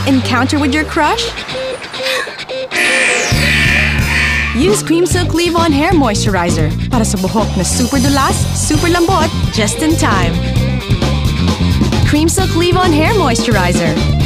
Encounter with your crush? Use Cream Silk Leave-On Hair Moisturizer para sa buhok na super dulas, super lambot, just in time. Cream Silk Leave-On Hair Moisturizer.